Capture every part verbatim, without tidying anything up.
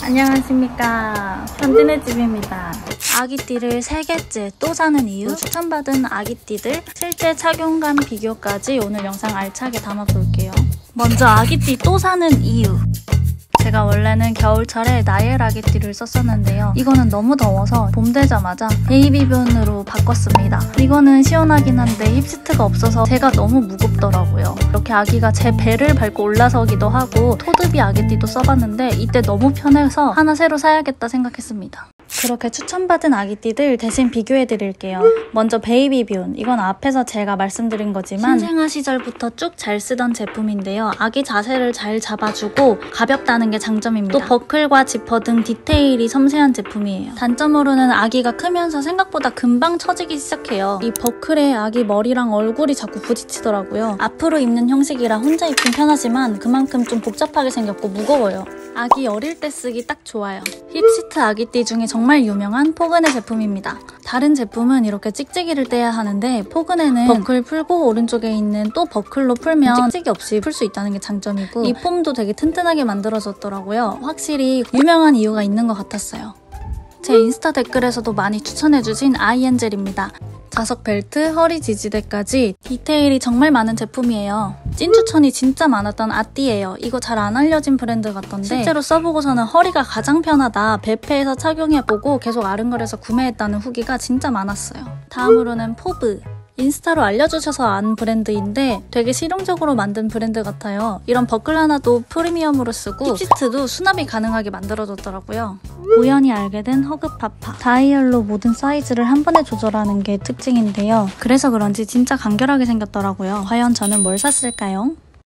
안녕하십니까, 현진의 집입니다. 아기띠를 세 개째 또 사는 이유, 추천받은 아기띠들 실제 착용감 비교까지 오늘 영상 알차게 담아볼게요. 먼저 아기띠 또 사는 이유. 제가 원래는 겨울철에 나엘 아기띠를 썼었는데요. 이거는 너무 더워서 봄 되자마자 베이비변으로 바꿨습니다. 이거는 시원하긴 한데 힙시트가 없어서 제가 너무 무겁더라고요. 이렇게 아기가 제 배를 밟고 올라서기도 하고 토드비 아기띠도 써봤는데 이때 너무 편해서 하나 새로 사야겠다 생각했습니다. 그렇게 추천받은 아기띠들 대신 비교해드릴게요. 먼저 베이비뷰. 이건 앞에서 제가 말씀드린 거지만 신생아 시절부터 쭉 잘 쓰던 제품인데요. 아기 자세를 잘 잡아주고 가볍다는 게 장점입니다. 또 버클과 지퍼 등 디테일이 섬세한 제품이에요. 단점으로는 아기가 크면서 생각보다 금방 처지기 시작해요. 이 버클에 아기 머리랑 얼굴이 자꾸 부딪히더라고요. 앞으로 입는 형식이라 혼자 입긴 편하지만 그만큼 좀 복잡하게 생겼고 무거워요. 아기 어릴 때 쓰기 딱 좋아요. 힙시트 아기띠 중에 정말 유명한 포그네 제품입니다. 다른 제품은 이렇게 찍찍이를 떼야 하는데 포그네는 버클 풀고 오른쪽에 있는 또 버클로 풀면 찍찍이 없이 풀 수 있다는 게 장점이고 이 폼도 되게 튼튼하게 만들어졌더라고요. 확실히 유명한 이유가 있는 것 같았어요. 제 인스타 댓글에서도 많이 추천해주신 아이엔젤입니다. 자석 벨트, 허리 지지대까지 디테일이 정말 많은 제품이에요. 찐 추천이 진짜 많았던 아띠예요. 이거 잘 안 알려진 브랜드 같던데 실제로 써보고서는 허리가 가장 편하다, 베페에서 착용해보고 계속 아른거려서 구매했다는 후기가 진짜 많았어요. 다음으로는 포브. 인스타로 알려주셔서 안 브랜드인데 되게 실용적으로 만든 브랜드 같아요. 이런 버클 하나도 프리미엄으로 쓰고 힙시트도 수납이 가능하게 만들어졌더라고요. 우연히 알게 된 허그파파. 다이얼로 모든 사이즈를 한 번에 조절하는 게 특징인데요. 그래서 그런지 진짜 간결하게 생겼더라고요. 과연 저는 뭘 샀을까요?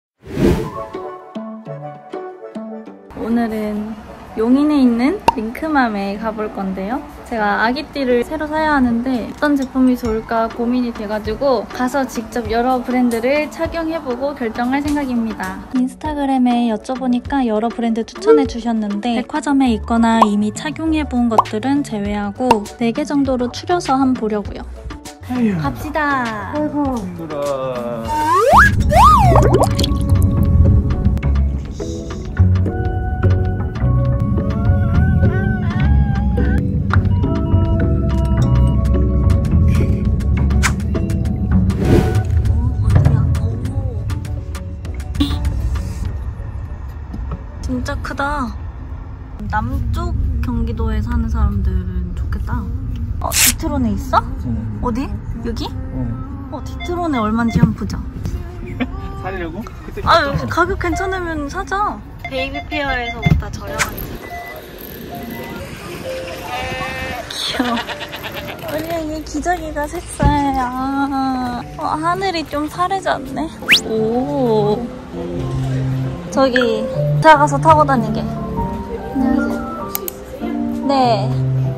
오늘은 용인에 있는 링크맘에 가볼 건데요. 제가 아기띠를 새로 사야 하는데 어떤 제품이 좋을까 고민이 돼가지고 가서 직접 여러 브랜드를 착용해보고 결정할 생각입니다. 인스타그램에 여쭤보니까 여러 브랜드 추천해 주셨는데 백화점에 있거나 이미 착용해본 것들은 제외하고 네 개 정도로 추려서 한번 보려고요. 아유. 갑시다. 아이고 힘들어. 진짜 크다. 남쪽 경기도에 사는 사람들은 좋겠다. 어, 디트론에 있어? 응. 어디? 여기? 응. 어, 디트론에 얼마인지 한번 보자. 살려고? 아, 여기 가격 괜찮으면 사자. 베이비 페어에서보다 저렴하게. 귀여워. 우리 애기 기저귀가 색깔이야. 어, 하늘이 좀 파래졌네. 오. 저기 차 가서 타고 다니게. 네.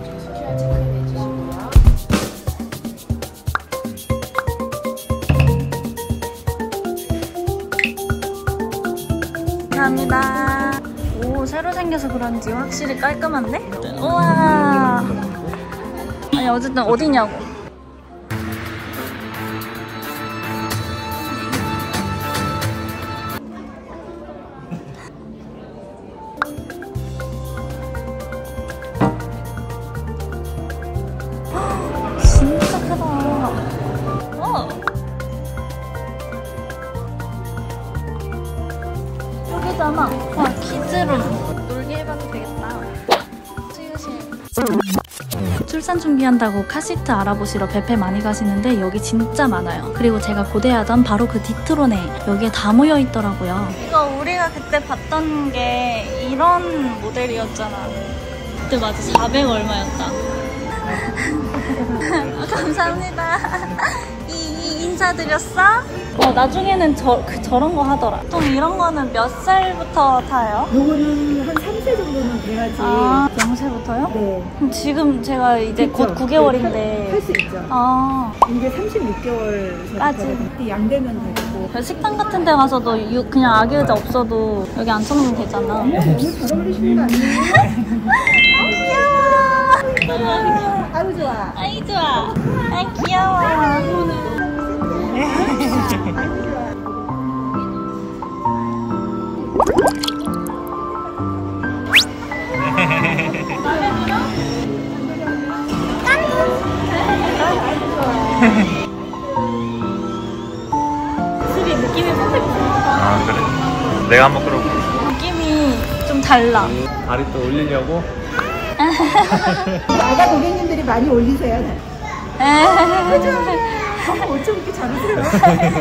감사합니다. 오, 새로 생겨서 그런지 확실히 깔끔한데? 우와. 아니 어쨌든 어디냐고. 진짜 크다. 어. 여기잖아. 와, 키즈룸. 놀게 해봐도 되겠다. 출산 준비한다고 카시트 알아보시러 베페 많이 가시는데 여기 진짜 많아요. 그리고 제가 고대하던 바로 그 디트론에 여기에 다 모여 있더라고요. 이거 우리가 그때 봤던 게 이런 모델이었잖아. 그때 맞아, 사백 얼마였다. 감사합니다. 이, 이 인사드렸어? 어, 나중에는 저, 그, 저런 거 하더라. 보통 이런 거는 몇 살부터 타요? 요거는 한 삼 세 정도는 돼야지. 아, 영 세부터요? 네. 그럼 지금 제가 이제 그쵸? 곧 구 개월인데. 할 수 있죠. 아. 이게 삼십육 개월까지 양되면 되고. 식당 같은 데 가서도 유, 그냥 아기 의자 없어도 여기 앉혀놓으면 되잖아. 어머, 너무 잘 어울리시는 거 아니에요? 귀여워. 아유, 좋아. 아이 좋아. 아이 귀여워. 술이 느낌이 살짝 아 그래? 내가 한번 끌어볼게. 느낌이 좀 달라. 다리 또 올리려고? 나가 고객님들이 많이 올리세요. 그죠? 어쩜 이렇게 잘하세요?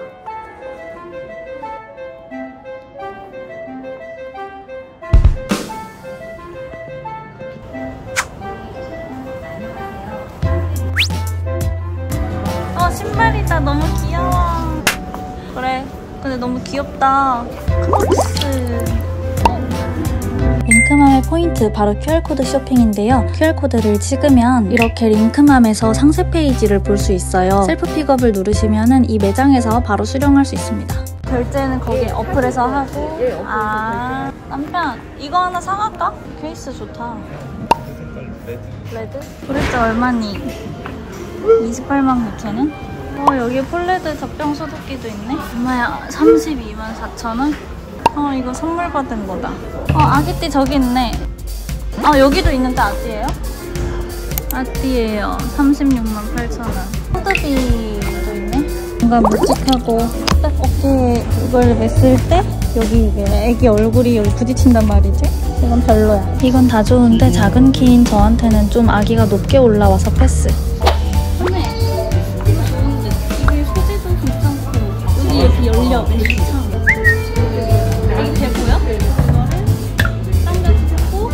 어, 신발이다. 너무 귀여워. 그래. 근데 너무 귀엽다. 크록스. 링크맘의 포인트 바로 큐알코드 쇼핑인데요. 큐알코드를 찍으면 이렇게 링크맘에서 상세 페이지를 볼 수 있어요. 셀프 픽업을 누르시면 이 매장에서 바로 수령할 수 있습니다. 결제는 거기 어플에서 하고. 아, 남편 이거 하나 사갈까? 케이스 좋다. 레드? 도대체 얼마니? 이십팔만 구천 원? 어, 여기 폴레드 젖병 소독기도 있네. 얼마야? 삼십이만 사천 원? 어, 이거 선물 받은 거다. 어, 아기띠 저기 있네. 어, 여기도 있는데 아띠예요? 아띠예요. 삼십육만 팔천 원. 코드비도 있네. 뭔가 묵직하고 딱 어깨에 이걸 맸을 때 여기 이게 애기 얼굴이 여기 부딪힌단 말이지? 이건 별로야. 이건 다 좋은데 작은 키인 저한테는 좀 아기가 높게 올라와서 패스. 근데 이거 좋은데 이게 소재도 괜찮고 여기 이렇게 열려. 괜찮아. 이게 되고요? 이거를 당겨주고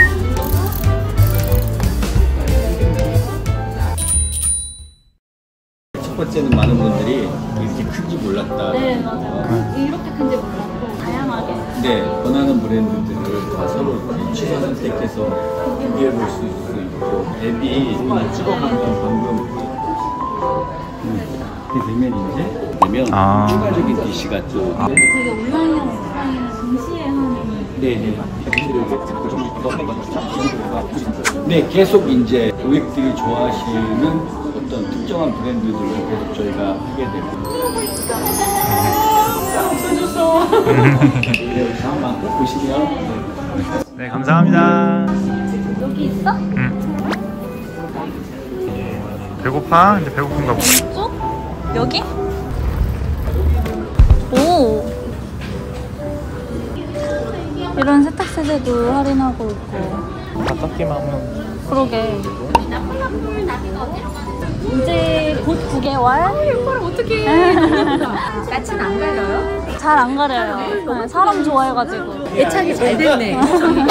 첫 번째는 많은 분들이 이렇게 큰지 몰랐다. 네, 맞아요. 이렇게 큰지 몰랐고 다양하게. 네, 원하는 브랜드들을 다 서로 취사 선택해서 비교해 볼 수 있고 앱이 찍어가면 방금 이렇게 되면 이제 되면 아. 추가적인 디시가 또 아. 되게 온라인이랑 오프라인을 동시에 하는. 네네. 네, 계속 이제 고객들이 좋아하시는 어떤 특정한 브랜드들을 계속 저희가 하게 되고. 네, 다음 만큼 보시면. 네 감사합니다. 여기 있어? 응. 배고파? 이제 배고픈가 보다. 쭉? 여기? 오! 이런 세탁세제도 할인하고 있고. 다 섞기만 하면. 그러게. 이제 곧 구 개월? 이걸 어떻게 해? 까치는 안 가려요? 잘 안 가려요. 네, 사람 좋아해가지고. 애착이 잘 됐네.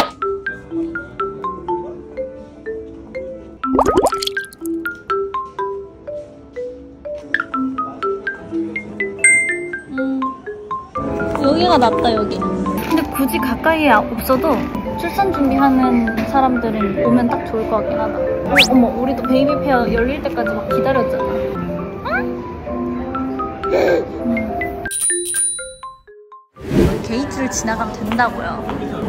음, 여기가 낫다, 여기. 근데 굳이 가까이에 없어도 출산 준비하는 사람들은 오면 딱 좋을 것 같긴 하다. 어, 어머, 우리도 베이비 페어 열릴 때까지 막 기다렸잖아. 응? 음. 게이트를 지나가면 된다고요.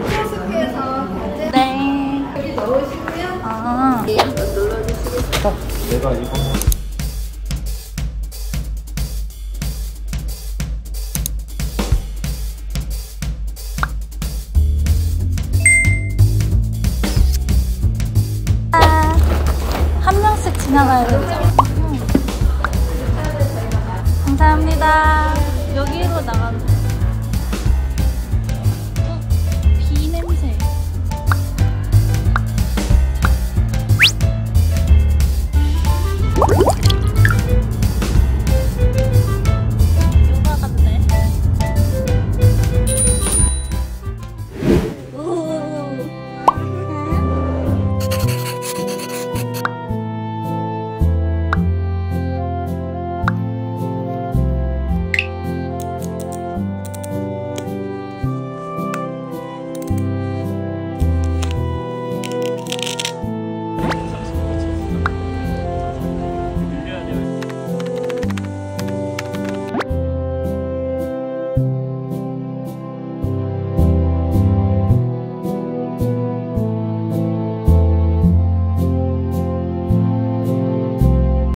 네. 여기 넣으시고요. 아. 내가 이거. 한 명씩 지나가야 돼.